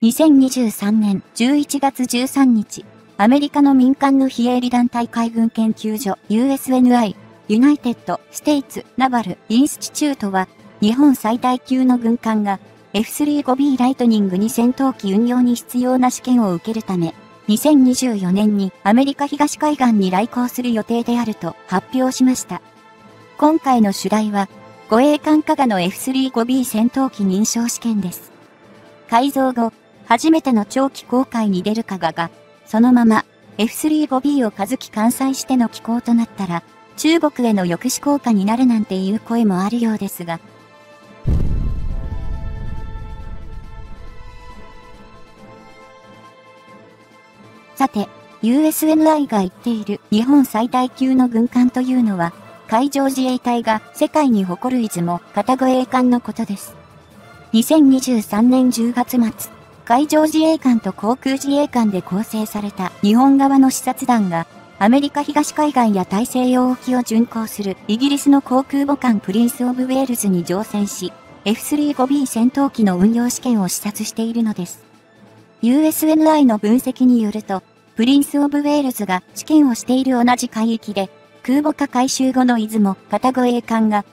2023年11月13日、アメリカの民間の非営利団体海軍研究所 USNI、ユナイテッド・ステイツ・ナバル・インスチチュートは、日本最大級の軍艦が F-35B ライトニングに戦闘機運用に必要な試験を受けるため、2024年にアメリカ東海岸に来航する予定であると発表しました。今回の主題は、護衛艦加賀の F-35B 戦闘機認証試験です。改造後、初めての長期航海に出る加賀が、そのまま F-35B を数機艦載しての寄港となったら、中国への抑止効果になるなんていう声もあるようですが、さて、USNI が言っている日本最大級の軍艦というのは、海上自衛隊が世界に誇る出雲型護衛艦のことです。2023年10月末、海上自衛艦と航空自衛艦で構成された日本側の視察団が、アメリカ東海岸や大西洋沖を巡航するイギリスの航空母艦プリンス・オブ・ウェールズに乗船し、F-35B 戦闘機の運用試験を視察しているのです。USNI の分析によると、プリンス・オブ・ウェールズが試験をしている同じ海域で、空母化改修後の出雲型護衛艦が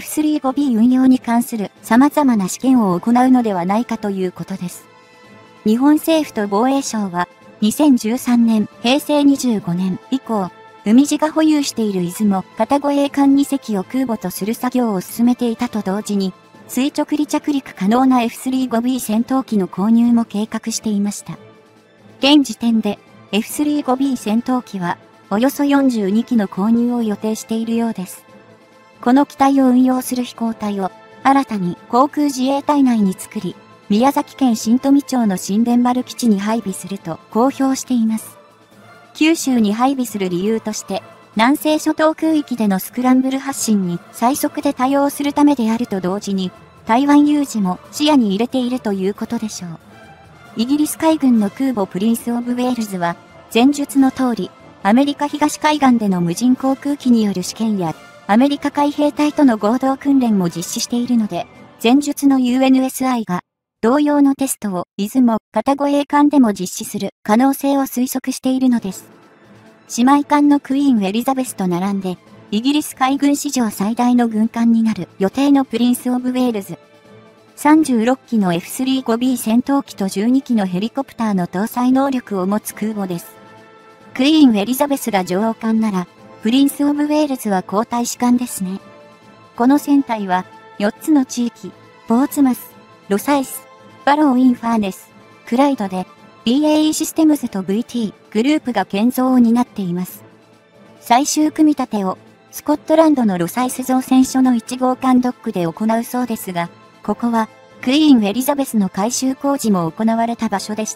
F-35B 運用に関する様々な試験を行うのではないかということです。日本政府と防衛省は、2013年、平成25年以降、海自が保有している出雲型護衛艦2隻を空母とする作業を進めていたと同時に、垂直離着陸可能な F-35B 戦闘機の購入も計画していました。現時点で、F-35B 戦闘機は、およそ42機の購入を予定しているようです。この機体を運用する飛行隊を、新たに航空自衛隊内に作り、宮崎県新富町の新田丸基地に配備すると公表しています。九州に配備する理由として、南西諸島空域でのスクランブル発進に最速で対応するためであると同時に、台湾有事も視野に入れているということでしょう。イギリス海軍の空母プリンス・オブ・ウェールズは、前述の通り、アメリカ東海岸での無人航空機による試験や、アメリカ海兵隊との合同訓練も実施しているので、前述の UNSI が、同様のテストを出雲型護衛艦でも実施する可能性を推測しているのです。姉妹艦のクイーン・エリザベスと並んで、イギリス海軍史上最大の軍艦になる予定のプリンス・オブ・ウェールズ。36機の F-35B 戦闘機と12機のヘリコプターの搭載能力を持つ空母です。クイーン・エリザベスが女王艦なら、プリンス・オブ・ウェールズは皇太子艦ですね。この船体は、4つの地域、ポーツマス、ロサイス、バロー・イン・ファーネス、クライドで、BAE システムズと VT グループが建造を担っています。最終組み立てを、スコットランドのロサイス造船所の1号艦ドックで行うそうですが、ここは、クイーン・エリザベスの改修工事も行われた場所でした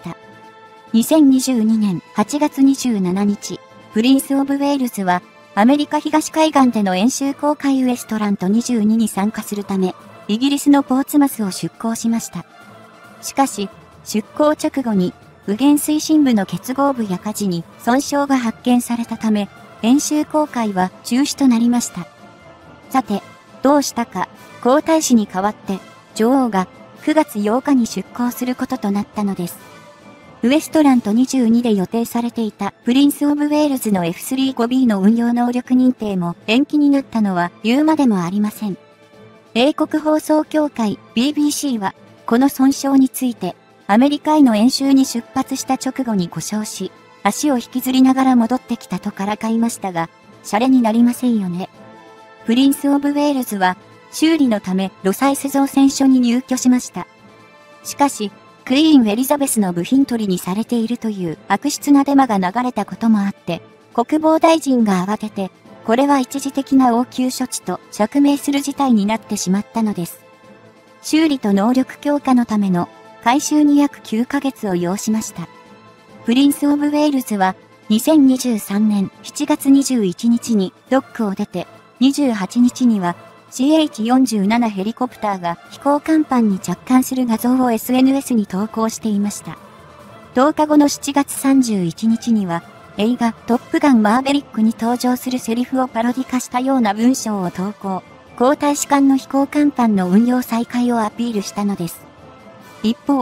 。2022年8月27日、プリンス・オブ・ウェールズは、アメリカ東海岸での演習航海ウエストラント22に参加するため、イギリスのポーツマスを出港しました。しかし、出港直後に、右舷推進部の結合部や舵に損傷が発見されたため、演習航海は中止となりました。さて、どうしたか、皇太子に代わって、女王が9月8日に出港することとなったのです。ウエストラント22で予定されていたプリンス・オブ・ウェールズの F-35B の運用能力認定も延期になったのは言うまでもありません。英国放送協会 BBC は、この損傷について、アメリカへの演習に出発した直後に故障し、足を引きずりながら戻ってきたとからかいましたが、シャレになりませんよね。プリンス・オブ・ウェールズは、修理のためロサイス造船所に入居しました。しかし、クイーン・エリザベスの部品取りにされているという悪質なデマが流れたこともあって、国防大臣が慌てて、これは一時的な応急処置と釈明する事態になってしまったのです。修理と能力強化のための改修に約9ヶ月を要しました。プリンス・オブ・ウェールズは2023年7月21日にドックを出て、28日には CH-47 ヘリコプターが飛行甲板に着艦する画像を SNS に投稿していました。10日後の7月31日には映画トップガンマーヴェリックに登場するセリフをパロディ化したような文章を投稿。皇太子艦の飛行甲板の運用再開をアピールしたのです。一方、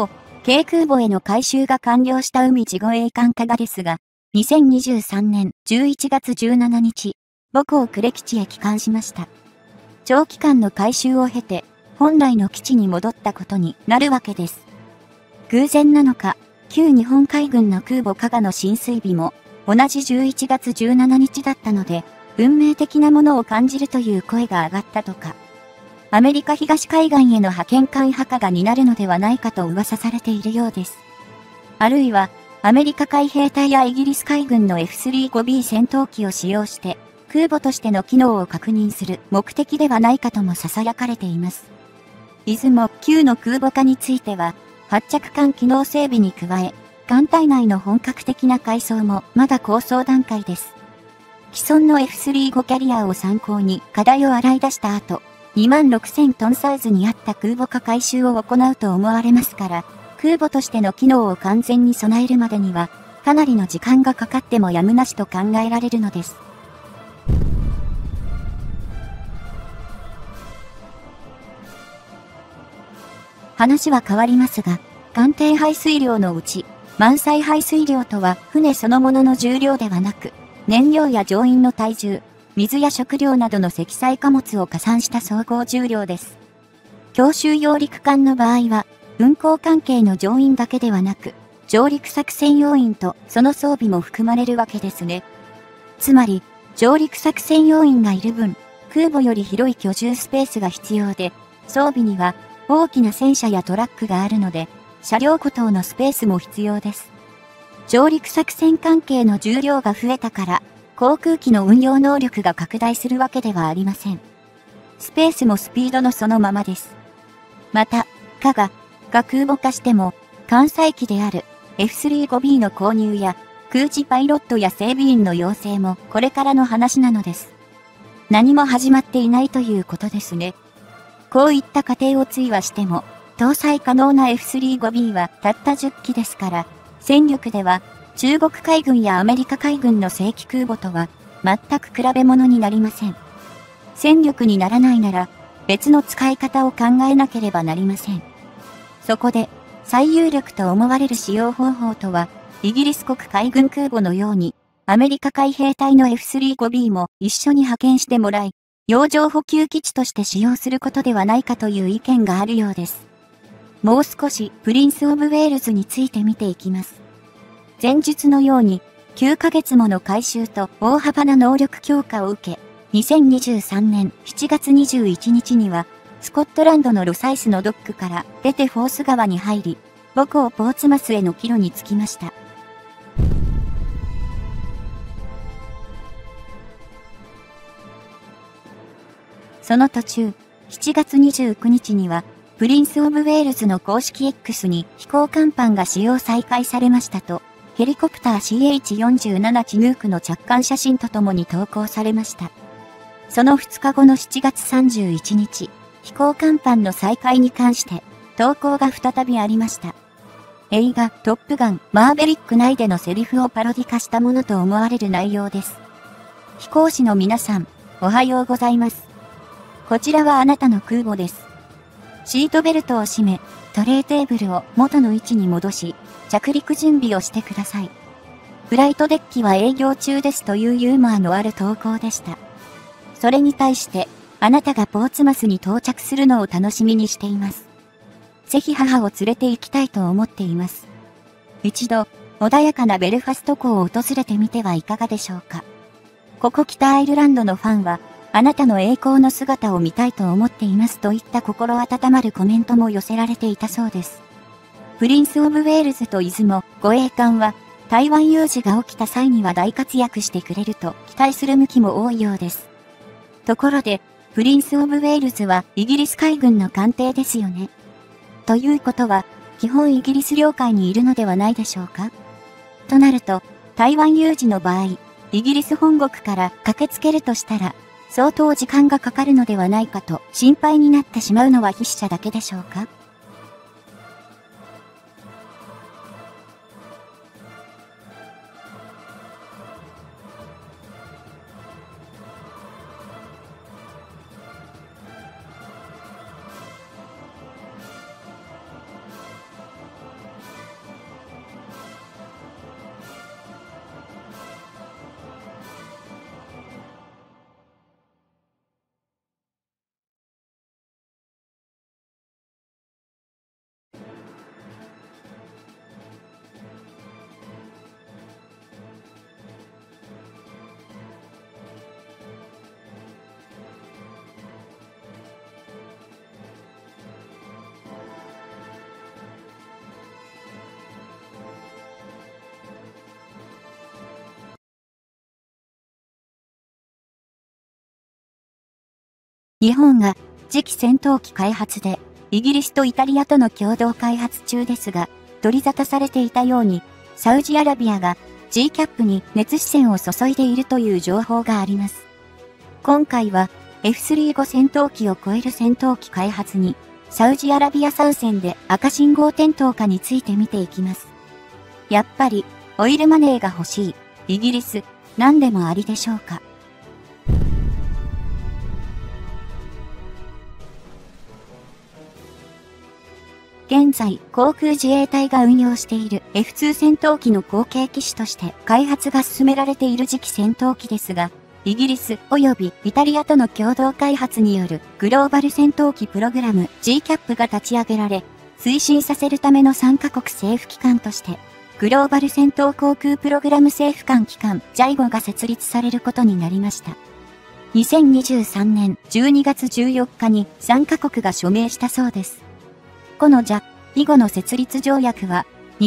軽空母への改修が完了した海自護衛艦加賀ですが、2023年11月17日、母港呉基地へ帰還しました。長期間の改修を経て、本来の基地に戻ったことになるわけです。偶然なのか、旧日本海軍の空母加賀の進水日も、同じ11月17日だったので、運命的なものを感じるという声が上がったとか。アメリカ東海岸への派遣艦派下がになるのではないかと噂されているようです。あるいは、アメリカ海兵隊やイギリス海軍の F-35B 戦闘機を使用して、空母としての機能を確認する目的ではないかとも囁かれています。出雲旧の空母化については、発着艦機能整備に加え、艦隊内の本格的な改装もまだ構想段階です。既存の F-35 キャリアを参考に課題を洗い出した後、26,000トンサイズに合った空母化改修を行うと思われますから、空母としての機能を完全に備えるまでには、かなりの時間がかかってもやむなしと考えられるのです。話は変わりますが、艦艇排水量のうち、満載排水量とは船そのものの重量ではなく、燃料や乗員の体重、水や食料などの積載貨物を加算した総合重量です。強襲揚陸艦の場合は、運航関係の乗員だけではなく、上陸作戦要員とその装備も含まれるわけですね。つまり、上陸作戦要員がいる分、空母より広い居住スペースが必要で、装備には大きな戦車やトラックがあるので、車両庫等のスペースも必要です。上陸作戦関係の重量が増えたから、航空機の運用能力が拡大するわけではありません。スペースもスピードのそのままです。また、加賀が空母化しても、艦載機である F-35B の購入や空自パイロットや整備員の養成もこれからの話なのです。何も始まっていないということですね。こういった過程を追はしても、搭載可能な F-35B はたった10機ですから、戦力では中国海軍やアメリカ海軍の正規空母とは全く比べ物になりません。戦力にならないなら別の使い方を考えなければなりません。そこで最有力と思われる使用方法とは、イギリス国海軍空母のようにアメリカ海兵隊の F-35B も一緒に派遣してもらい、洋上補給基地として使用することではないかという意見があるようです。もう少しプリンス・オブ・ウェールズについて見ていきます。前述のように9ヶ月もの改修と大幅な能力強化を受け、2023年7月21日にはスコットランドのロサイスのドックから出てフォース川に入り、母港ポーツマスへの帰路に着きました。その途中、7月29日には、プリンス・オブ・ウェールズの公式 X に飛行甲板が使用再開されましたと、ヘリコプター CH-47 チヌークの着艦写真とともに投稿されました。その2日後の7月31日、飛行甲板の再開に関して、投稿が再びありました。映画トップガンマーヴェリック内でのセリフをパロディ化したものと思われる内容です。飛行士の皆さん、おはようございます。こちらはあなたの空母です。シートベルトを締め、トレーテーブルを元の位置に戻し、着陸準備をしてください。フライトデッキは営業中ですというユーモアのある投稿でした。それに対して、あなたがポーツマスに到着するのを楽しみにしています。ぜひ母を連れて行きたいと思っています。一度、穏やかなベルファスト港を訪れてみてはいかがでしょうか。ここ北アイルランドのファンは、あなたの栄光の姿を見たいと思っていますといった心温まるコメントも寄せられていたそうです。プリンス・オブ・ウェールズと出雲護衛艦は、台湾有事が起きた際には大活躍してくれると期待する向きも多いようです。ところで、プリンス・オブ・ウェールズはイギリス海軍の艦艇ですよね。ということは、基本イギリス領海にいるのではないでしょうか。となると、台湾有事の場合、イギリス本国から駆けつけるとしたら、相当時間がかかるのではないかと心配になってしまうのは筆者だけでしょうか。 日本が次期戦闘機開発でイギリスとイタリアとの共同開発中ですが、取り沙汰されていたように、サウジアラビアが GCAP に熱視線を注いでいるという情報があります。今回は F-35 戦闘機を超える戦闘機開発に、サウジアラビア参戦で赤信号点灯かについて見ていきます。やっぱり、オイルマネーが欲しい、イギリス、何でもありでしょうか。現在、航空自衛隊が運用している F2 戦闘機の後継機種として開発が進められている次期戦闘機ですが、イギリス及びイタリアとの共同開発によるグローバル戦闘機プログラム GCAP が立ち上げられ、推進させるための3カ国政府機関として、グローバル戦闘航空プログラム政府間機関 JIGO が設立されることになりました。2023年12月14日に3カ国が署名したそうです。このJIGOの設立条約は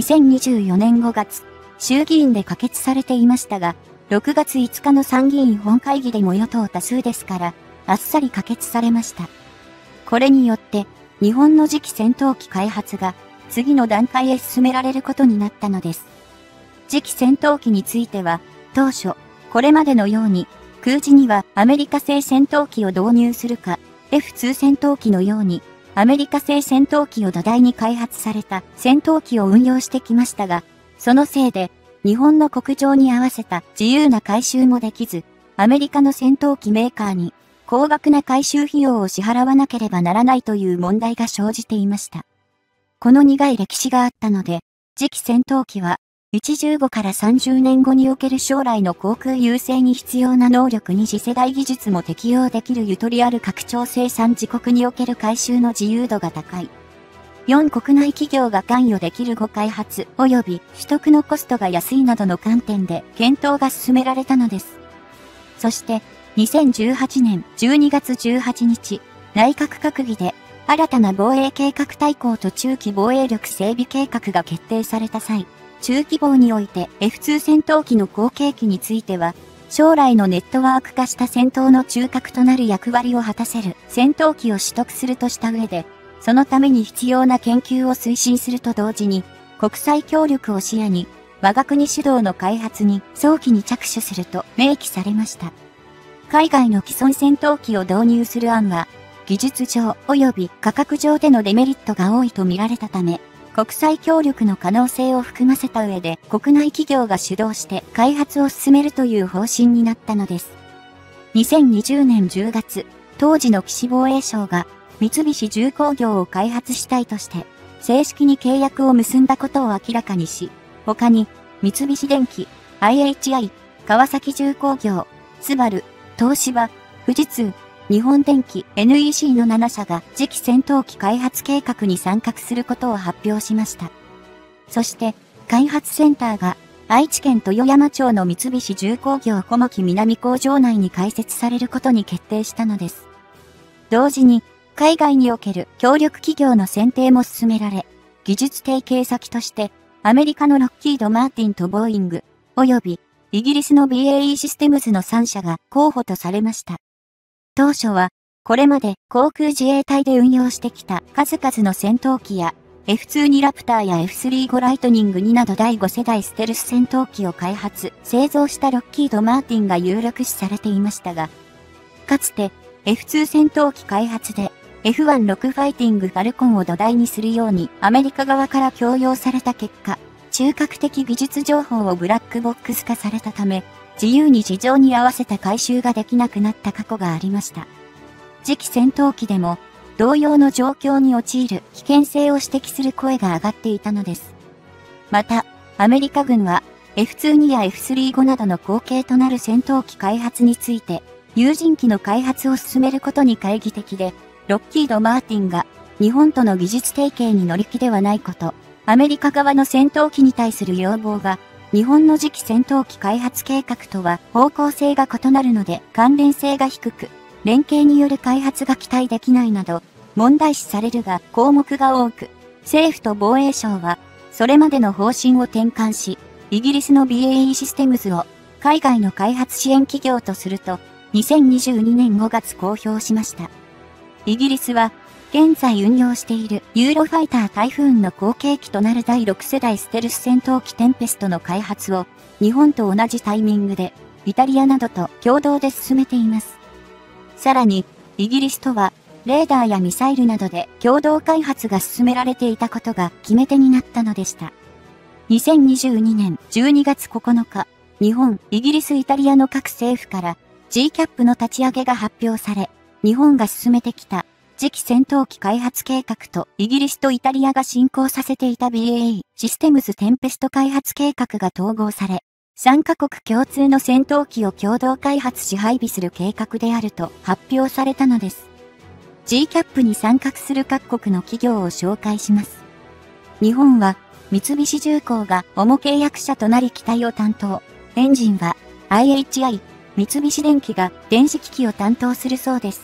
2024年5月、衆議院で可決されていましたが、6月5日の参議院本会議でも与党多数ですから、あっさり可決されました。これによって、日本の次期戦闘機開発が次の段階へ進められることになったのです。次期戦闘機については、当初、これまでのように、空自にはアメリカ製戦闘機を導入するか、F2 戦闘機のように、アメリカ製戦闘機を土台に開発された戦闘機を運用してきましたが、そのせいで、日本の国情に合わせた自由な改修もできず、アメリカの戦闘機メーカーに高額な改修費用を支払わなければならないという問題が生じていました。この苦い歴史があったので、次期戦闘機は、15から30年後における将来の航空優勢に必要な能力に次世代技術も適用できるゆとりある拡張生産自国における改修の自由度が高い。4国内企業が関与できる5開発及び取得のコストが安いなどの観点で検討が進められたのです。そして、2018年12月18日、内閣閣議で新たな防衛計画大綱と中期防衛力整備計画が決定された際、中規模において F2 戦闘機の後継機については、将来のネットワーク化した戦闘の中核となる役割を果たせる戦闘機を取得するとした上で、そのために必要な研究を推進すると同時に、国際協力を視野に、我が国主導の開発に早期に着手すると明記されました。海外の既存戦闘機を導入する案は、技術上及び価格上でのデメリットが多いと見られたため、国際協力の可能性を含ませた上で国内企業が主導して開発を進めるという方針になったのです。2020年10月、当時の岸防衛省が三菱重工業を開発したいとして、正式に契約を結んだことを明らかにし、他に三菱電機、IHI、川崎重工業、スバル、東芝、富士通、日本電機 NEC の7社が次期戦闘機開発計画に参画することを発表しました。そして、開発センターが愛知県豊山町の三菱重工業小牧南工場内に開設されることに決定したのです。同時に、海外における協力企業の選定も進められ、技術提携先として、アメリカのロッキード・マーティンとボーイング、及びイギリスの BAE システムズの3社が候補とされました。当初は、これまで航空自衛隊で運用してきた数々の戦闘機や F2 ラプターや F35 ライトニング2など第5世代ステルス戦闘機を開発、製造したロッキード・マーティンが有力視されていましたが、かつて F2 戦闘機開発で F16 ファイティングファルコンを土台にするようにアメリカ側から強要された結果、中核的技術情報をブラックボックス化されたため、自由に事情に合わせた改修ができなくなった過去がありました。次期戦闘機でも、同様の状況に陥る危険性を指摘する声が上がっていたのです。また、アメリカ軍は F22 や F35 などの後継となる戦闘機開発について、有人機の開発を進めることに懐疑的で、ロッキード・マーティンが日本との技術提携に乗り気ではないこと、アメリカ側の戦闘機に対する要望が、日本の次期戦闘機開発計画とは方向性が異なるので関連性が低く、連携による開発が期待できないなど、問題視されるが項目が多く、政府と防衛省は、それまでの方針を転換し、イギリスの BAE システムズを海外の開発支援企業とすると、2022年5月公表しました。 イギリスは、現在運用しているユーロファイタータイフーンの後継機となる第6世代ステルス戦闘機テンペストの開発を、日本と同じタイミングで、イタリアなどと共同で進めています。さらに、イギリスとは、レーダーやミサイルなどで共同開発が進められていたことが決め手になったのでした。2022年12月9日、日本、イギリス、イタリアの各政府から GCAP の立ち上げが発表され、日本が進めてきた次期戦闘機開発計画とイギリスとイタリアが進行させていた BAE システムズテンペスト開発計画が統合され、3カ国共通の戦闘機を共同開発し配備する計画であると発表されたのです。GCAP に参画する各国の企業を紹介します。日本は三菱重工が主契約者となり機体を担当。エンジンは IHI、三菱電機が電子機器を担当するそうです。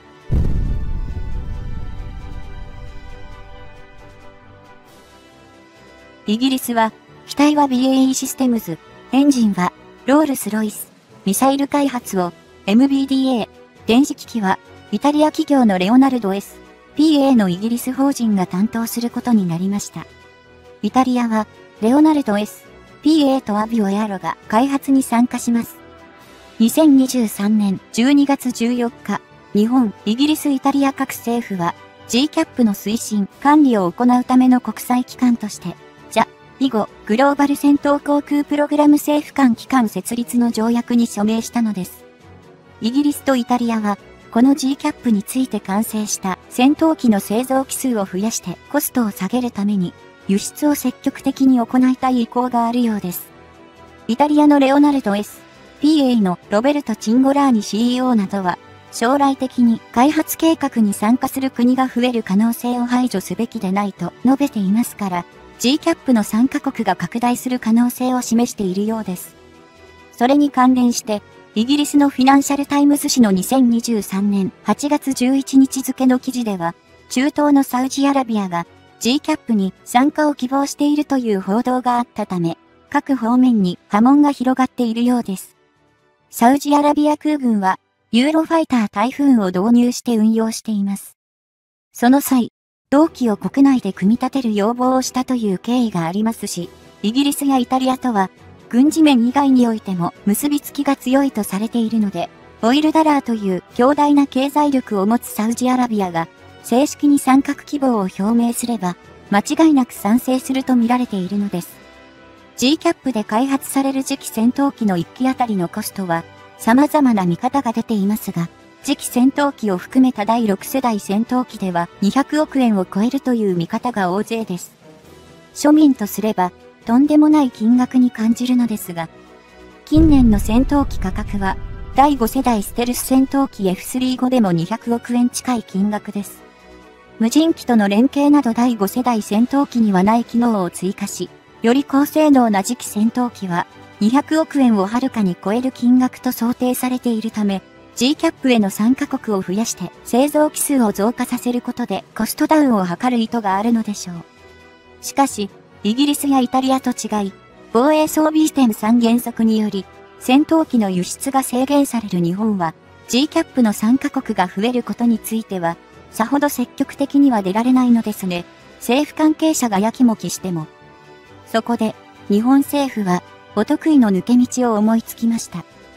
イギリスは、機体は BAE システムズ、エンジンはロールスロイス、ミサイル開発を MBDA、電子機器はイタリア企業のレオナルド S、PA のイギリス法人が担当することになりました。イタリアはレオナルド S、PA とアビオエアロが開発に参加します。2023年12月14日、日本、イギリス、イタリア各政府は GCAP の推進、管理を行うための国際機関として、以後、グローバル戦闘航空プログラム政府間機関設立の条約に署名したのです。イギリスとイタリアは、この GCAP について完成した戦闘機の製造機数を増やしてコストを下げるために、輸出を積極的に行いたい意向があるようです。イタリアのレオナルド S、PA のロベルト・チンゴラーニ CEO などは、将来的に開発計画に参加する国が増える可能性を排除すべきでないと述べていますから、GCAP の参加国が拡大する可能性を示しているようです。それに関連して、イギリスのフィナンシャルタイムズ紙の2023年8月11日付の記事では、中東のサウジアラビアが GCAP に参加を希望しているという報道があったため、各方面に波紋が広がっているようです。サウジアラビア空軍は、ユーロファイタータイフーンを導入して運用しています。その際、同機を国内で組み立てる要望をしたという経緯がありますし、イギリスやイタリアとは、軍事面以外においても結びつきが強いとされているので、オイルダラーという強大な経済力を持つサウジアラビアが、正式に参画希望を表明すれば、間違いなく賛成すると見られているのです。GCAP で開発される次期戦闘機の1機あたりのコストは、様々な見方が出ていますが、次期戦闘機を含めた第6世代戦闘機では200億円を超えるという見方が大勢です。庶民とすれば、とんでもない金額に感じるのですが、近年の戦闘機価格は、第5世代ステルス戦闘機 F35 でも200億円近い金額です。無人機との連携など第5世代戦闘機にはない機能を追加し、より高性能な次期戦闘機は、200億円をはるかに超える金額と想定されているため、GCAP への参加国を増やして製造機数を増加させることでコストダウンを図る意図があるのでしょう。しかし、イギリスやイタリアと違い、防衛装備移転3原則により、戦闘機の輸出が制限される日本は、GCAP の参加国が増えることについては、さほど積極的には出られないのですね。政府関係者がやきもきしても。そこで、日本政府は、お得意の抜け道を思いつきました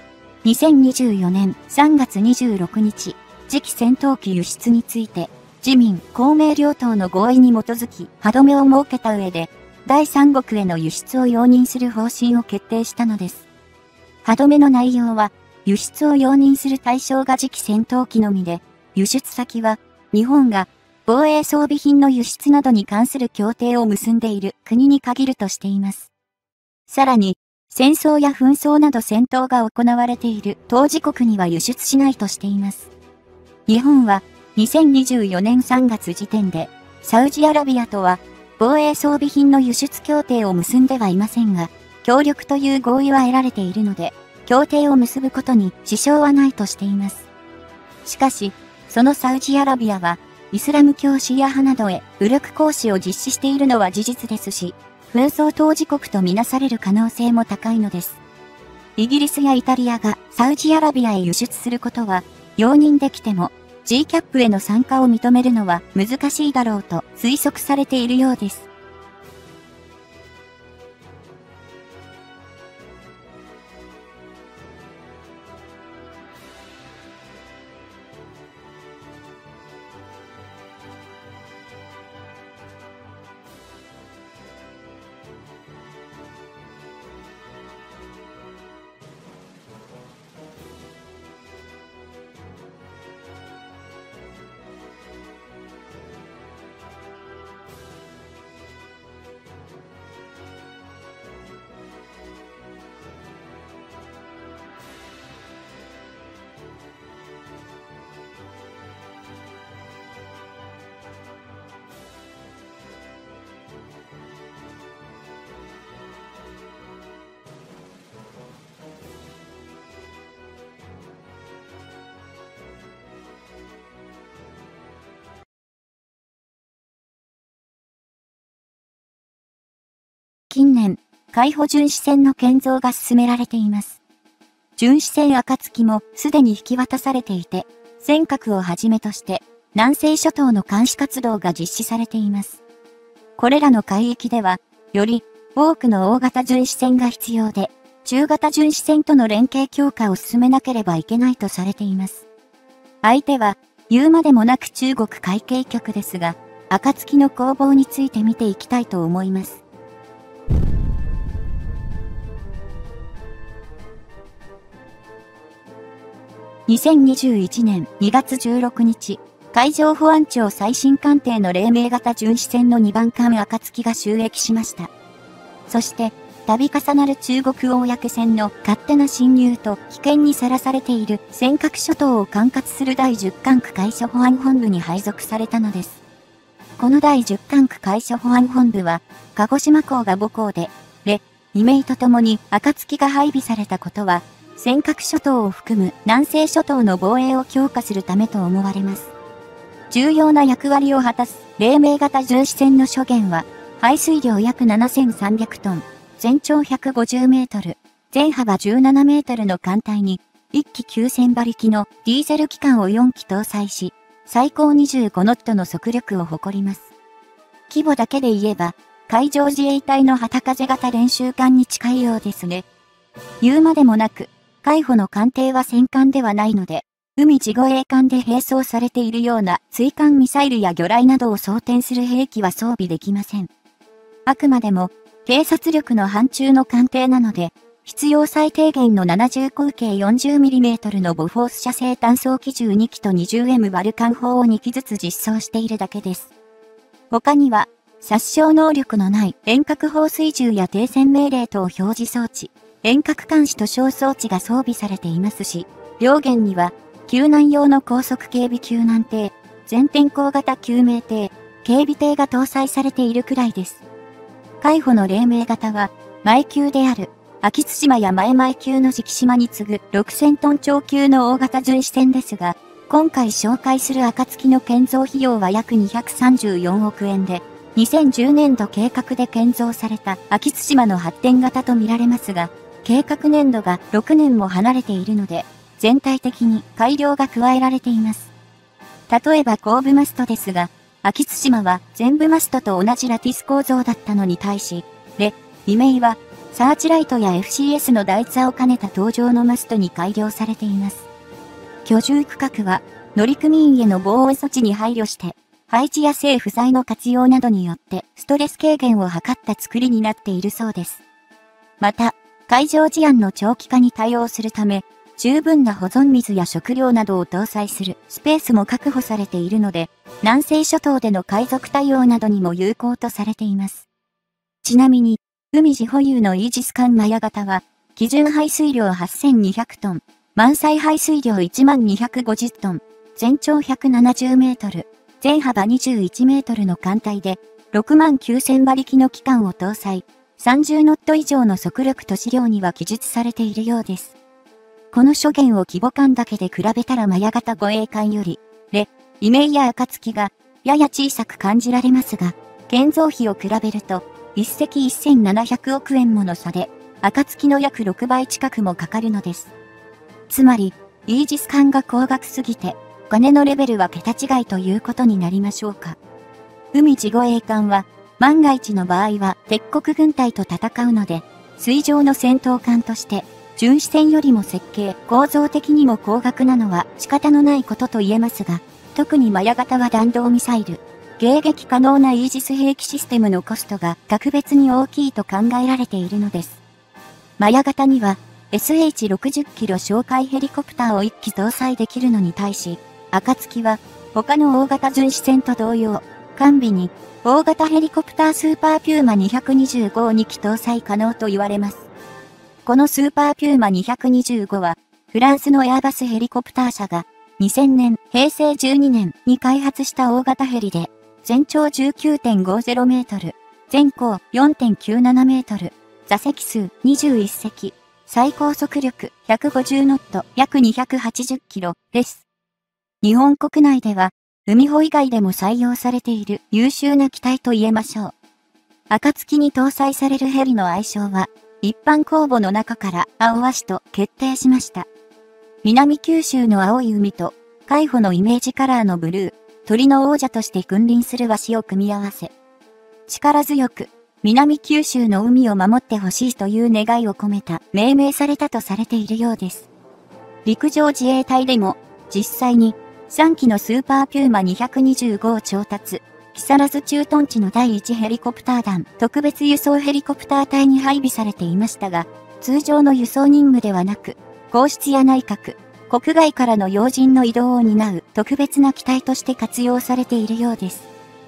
。2024年3月26日、次期戦闘機輸出について、自民・公明両党の合意に基づき歯止めを設けた上で、第三国への輸出を容認する方針を決定したのです。歯止めの内容は、輸出を容認する対象が次期戦闘機のみで、輸出先は、日本が防衛装備品の輸出などに関する協定を結んでいる国に限るとしています。さらに、戦争や紛争など戦闘が行われている当事国には輸出しないとしています。日本は2024年3月時点でサウジアラビアとは防衛装備品の輸出協定を結んではいませんが、協力という合意は得られているので、協定を結ぶことに支障はないとしています。しかし、そのサウジアラビアはイスラム教シーア派などへ武力行使を実施しているのは事実ですし、紛争当事国とみなされる可能性も高いのです。イギリスやイタリアがサウジアラビアへ輸出することは容認できても、 GCAP への参加を認めるのは難しいだろうと推測されているようです。近年、海保巡視船の建造が進められています。巡視船暁もすでに引き渡されていて、尖閣をはじめとして南西諸島の監視活動が実施されています。これらの海域では、より多くの大型巡視船が必要で、中型巡視船との連携強化を進めなければいけないとされています。相手は言うまでもなく中国海警局ですが、暁の攻防について見ていきたいと思います。2021年2月16日、海上保安庁最新艦艇の黎明型巡視船の2番艦暁が就役しました。そして、度重なる中国公船の勝手な侵入と危険にさらされている尖閣諸島を管轄する第10管区海上保安本部に配属されたのです。この第10管区海上保安本部は、鹿児島港が母港で、イメイとともに暁が配備されたことは、尖閣諸島を含む南西諸島の防衛を強化するためと思われます。重要な役割を果たす黎明型巡視船の諸舷は、排水量約7300トン、全長150メートル、全幅17メートルの艦隊に、1機9000馬力のディーゼル機関を4機搭載し、最高25ノットの速力を誇ります。規模だけで言えば、海上自衛隊の旗風型練習艦に近いようですね。言うまでもなく、海保の艦艇は戦艦ではないので、海自護衛艦で並走されているような追艦ミサイルや魚雷などを装填する兵器は装備できません。あくまでも、偵察力の範疇の艦艇なので、必要最低限の70口径 40mm のボフォース射程単装機銃2機と 20M バルカン砲を2機ずつ実装しているだけです。他には、殺傷能力のない遠隔放水銃や停戦命令等表示装置、遠隔監視と小装置が装備されていますし、両舷には、救難用の高速警備救難艇、全天候型救命艇、警備艇が搭載されているくらいです。海保の黎明型は、前級である、秋津島や前々級の直島に次ぐ6000トン超級の大型巡視船ですが、今回紹介する暁の建造費用は約234億円で、2010年度計画で建造された秋津島の発展型とみられますが、計画年度が6年も離れているので、全体的に改良が加えられています。例えば後部マストですが、秋津島は前部マストと同じラティス構造だったのに対し、イメイはサーチライトや FCS の台座を兼ねた搭乗のマストに改良されています。居住区画は乗組員への防衛措置に配慮して、配置や政府材の活用などによってストレス軽減を図った作りになっているそうです。また、海上事案の長期化に対応するため、十分な保存水や食料などを搭載するスペースも確保されているので、南西諸島での海賊対応などにも有効とされています。ちなみに、海自保有のイージス艦マヤ型は、基準排水量8200トン、満載排水量11250トン、全長170メートル、全幅21メートルの艦隊で、69000馬力の機関を搭載、30ノット以上の速力と資料には記述されているようです。この諸舷を規模感だけで比べたらマヤ型護衛艦より、イメイや暁がやや小さく感じられますが、建造費を比べると、1隻1700億円もの差で、暁の約6倍近くもかかるのです。つまり、イージス艦が高額すぎて、 金のレベルは桁違いということになりましょうか。海自護衛艦は、万が一の場合は敵国軍隊と戦うので、水上の戦闘艦として、巡視船よりも設計、構造的にも高額なのは仕方のないことと言えますが、特にマヤ型は弾道ミサイル、迎撃可能なイージス兵器システムのコストが格別に大きいと考えられているのです。マヤ型には SH-60 キロ哨戒ヘリコプターを1機搭載できるのに対し、暁は他の大型巡視船と同様、完備に大型ヘリコプタースーパーピューマ225を2機搭載可能と言われます。このスーパーピューマ225は、フランスのエアバスヘリコプター社が2000年、平成12年に開発した大型ヘリで、全長 19.50 メートル、全高 4.97 メートル、座席数21席、最高速力150ノット約280キロです。日本国内では、海保以外でも採用されている優秀な機体と言えましょう。暁に搭載されるヘリの愛称は、一般公募の中から青鷲と決定しました。南九州の青い海と、海保のイメージカラーのブルー、鳥の王者として君臨するワシを組み合わせ、力強く、南九州の海を守ってほしいという願いを込めた命名されたとされているようです。陸上自衛隊でも、実際に、3機のスーパーピューマ225を調達、木更津駐屯地の第1ヘリコプター団特別輸送ヘリコプター隊に配備されていましたが、通常の輸送任務ではなく、皇室や内閣、国外からの要人の移動を担う特別な機体として活用されているようです。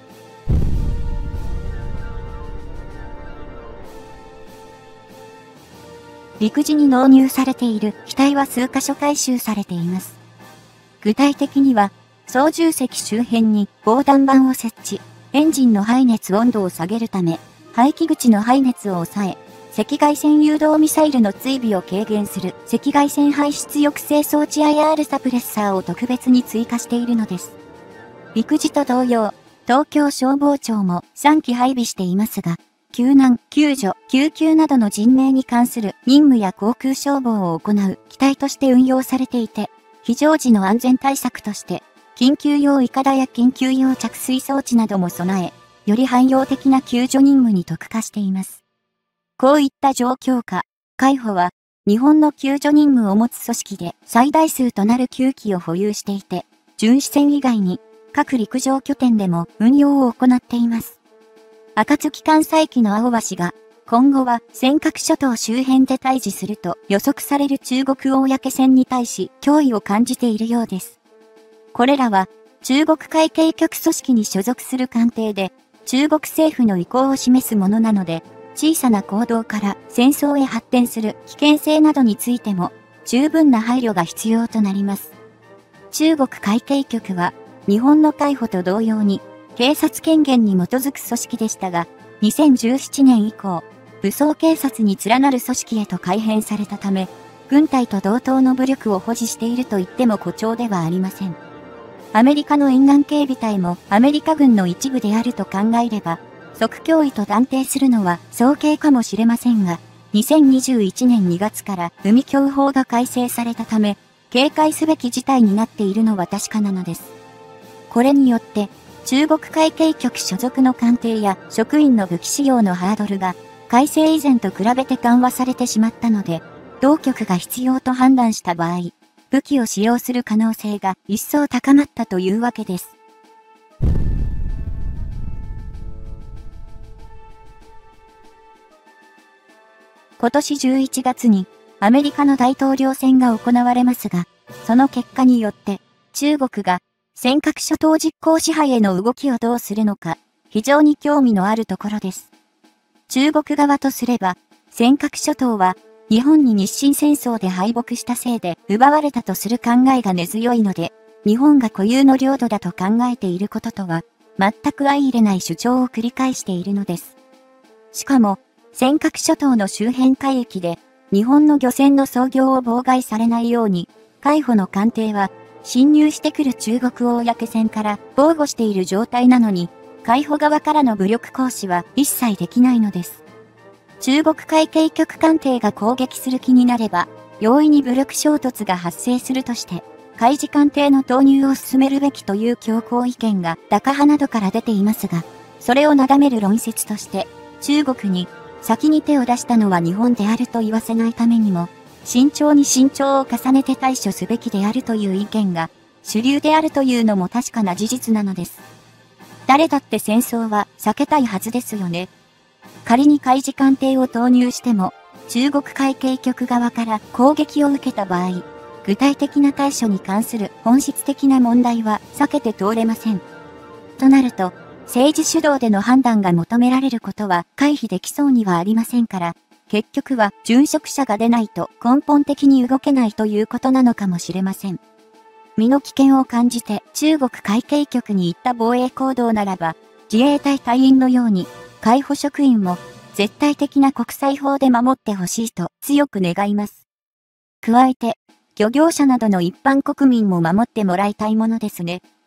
陸自に納入されている機体は数カ所回収されています。具体的には、操縦席周辺に防弾板を設置、エンジンの排熱温度を下げるため、排気口の排熱を抑え、赤外線誘導ミサイルの追尾を軽減する赤外線排出抑制装置 IR サプレッサーを特別に追加しているのです。陸自と同様、東京消防庁も3機配備していますが、救難、救助、救急などの人命に関する任務や航空消防を行う機体として運用されていて、非常時の安全対策として、緊急用いかだや緊急用着水装置なども備え、より汎用的な救助任務に特化しています。こういった状況下、海保は、日本の救助任務を持つ組織で最大数となる9機を保有していて、巡視船以外に、各陸上拠点でも運用を行っています。暁艦載機の青鷲が、今後は尖閣諸島周辺で対峙すると予測される中国公船に対し脅威を感じているようです。これらは中国海警局組織に所属する艦艇で中国政府の意向を示すものなので、小さな行動から戦争へ発展する危険性などについても十分な配慮が必要となります。中国海警局は日本の海保と同様に警察権限に基づく組織でしたが、2017年以降、武装警察に連なる組織へと改編されたため、軍隊と同等の武力を保持していると言っても誇張ではありません。アメリカの沿岸警備隊もアメリカ軍の一部であると考えれば、即脅威と断定するのは早計かもしれませんが、2021年2月から海境法が改正されたため、警戒すべき事態になっているのは確かなのです。これによって、中国海警局所属の艦艇や職員の武器使用のハードルが、改正以前と比べて緩和されてしまったので、当局が必要と判断した場合、武器を使用する可能性が一層高まったというわけです。今年11月にアメリカの大統領選が行われますが、その結果によって中国が尖閣諸島実効支配への動きをどうするのか、非常に興味のあるところです。中国側とすれば、尖閣諸島は日本に日清戦争で敗北したせいで奪われたとする考えが根強いので、日本が固有の領土だと考えていることとは、全く相入れない主張を繰り返しているのです。しかも、尖閣諸島の周辺海域で、日本の漁船の操業を妨害されないように、海保の艦艇は、侵入してくる中国公船から防護している状態なのに、海保側からの武力行使は一切できないのです。中国海警局艦艇が攻撃する気になれば、容易に武力衝突が発生するとして、 海事艦艇の投入を進めるべきという強硬意見がタカ派などから出ていますが、それをなだめる論説として、中国に先に手を出したのは日本であると言わせないためにも、慎重に慎重を重ねて対処すべきであるという意見が主流であるというのも確かな事実なのです。誰だって戦争は避けたいはずですよね。仮に海事艦艇を投入しても、中国海警局側から攻撃を受けた場合、具体的な対処に関する本質的な問題は避けて通れません。となると、政治主導での判断が求められることは回避できそうにはありませんから、結局は殉職者が出ないと根本的に動けないということなのかもしれません。身の危険を感じて中国海警局に行った防衛行動ならば、自衛隊隊員のように海保職員も絶対的な国際法で守ってほしいと強く願います。加えて、漁業者などの一般国民も守ってもらいたいものですね。